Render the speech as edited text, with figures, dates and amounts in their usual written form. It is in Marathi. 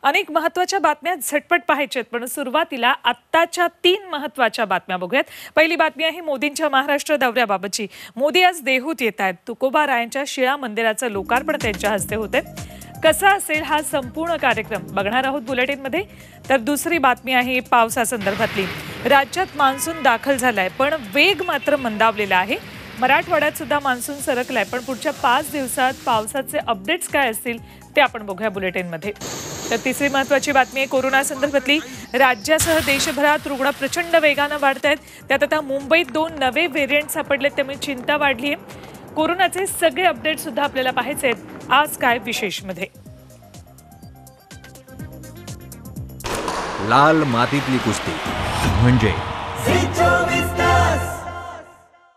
अनेक महत्त्वाच्या बातम्या झटपट पाहायच्यात, पण सुरुवातीला आत्ताच्या 3 महत्त्वाच्या बातम्या बघूयात। पहिली बातमी आहे मोदींच्या महाराष्ट्र दौऱ्याबाबतची। मोदी आज देहूत येत आहेत। तुकोबा रायांच्या शिळा मंदिराचं लोकार्पण त्यांच्या हस्ते होते। कसा असेल हा संपूर्ण कार्यक्रम बघणार आहोत बुलेटिनमध्ये। तर दुसरी बातमी आहे पावसासंदर्भातली। राज्यात मान्सून दाखल झालाय, पण वेग मात्र मंदावलेला आहे। मराठवाड्यात सुद्धा मान्सून सरकलाय, पण पुढच्या 5 दिवसात पावसाचे अपडेट्स काय असतील ते आपण बघूया बुलेटिनमध्ये। तर तिसरी महत्त्वाची बातमी आहे कोरोना संदर्भातली। राज्यासह देशभरात रुग्ण प्रचंड वेगाने वाढत आहेत। त्यात आता मुंबईत 2 नवे व्हेरिएंट सापडले, त्यामुळे चिंता वाढली आहे। कोरोनाचे सगळे अपडेट सुद्धा आपल्याला पाहायचे आहेत आज काय विशेषमध्ये। लाल मातीतली कुस्ती म्हणजे